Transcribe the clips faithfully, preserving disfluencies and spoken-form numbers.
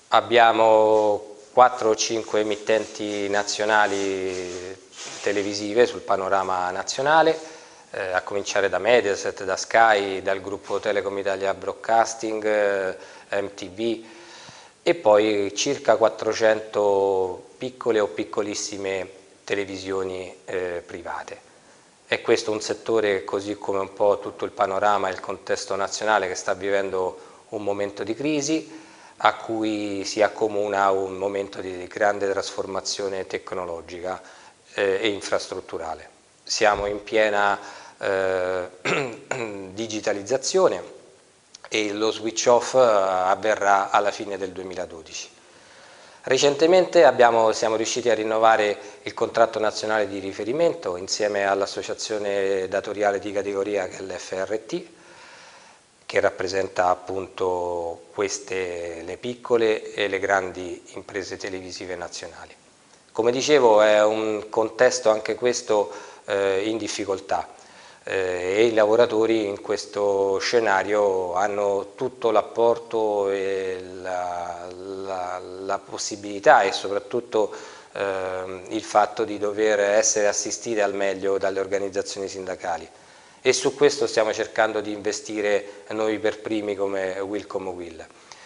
Abbiamo quattro o cinque emittenti nazionali televisive sul panorama nazionale, eh, a cominciare da Mediaset, da Sky, dal gruppo Telecom Italia Broadcasting, eh, M T V e poi circa quattrocento piccole o piccolissime televisioni eh, private. È questo un settore, così come un po' tutto il panorama e il contesto nazionale, che sta vivendo un momento di crisi, a cui si accomuna un momento di grande trasformazione tecnologica eh, e infrastrutturale. Siamo in piena eh, digitalizzazione e lo switch off avverrà alla fine del duemiladodici. Recentemente abbiamo, siamo riusciti a rinnovare il contratto nazionale di riferimento insieme all'associazione datoriale di categoria che è l'F R T, che rappresenta appunto queste, le piccole e le grandi imprese televisive nazionali. Come dicevo, è un contesto anche questo eh, in difficoltà eh, e i lavoratori in questo scenario hanno tutto l'apporto e la, la, la possibilità e soprattutto eh, il fatto di dover essere assistiti al meglio dalle organizzazioni sindacali. E su questo stiamo cercando di investire noi per primi come Willcom Will.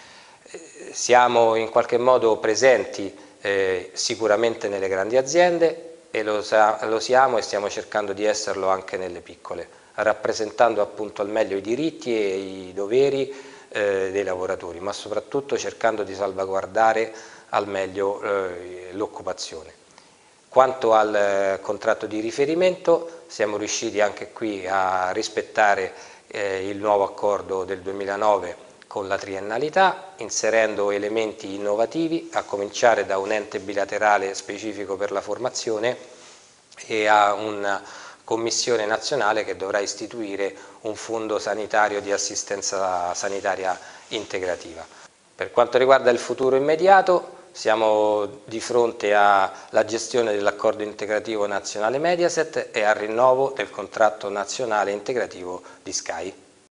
Siamo in qualche modo presenti eh, sicuramente nelle grandi aziende e lo, lo siamo e stiamo cercando di esserlo anche nelle piccole, rappresentando appunto al meglio i diritti e i doveri eh, dei lavoratori, ma soprattutto cercando di salvaguardare al meglio eh, l'occupazione. Quanto al eh, contratto di riferimento, siamo riusciti anche qui a rispettare eh, il nuovo accordo del duemilanove con la triennalità, inserendo elementi innovativi, a cominciare da un ente bilaterale specifico per la formazione e a una commissione nazionale che dovrà istituire un fondo sanitario di assistenza sanitaria integrativa. Per quanto riguarda il futuro immediato, siamo di fronte alla gestione dell'accordo integrativo nazionale Mediaset e al rinnovo del contratto nazionale integrativo di Sky.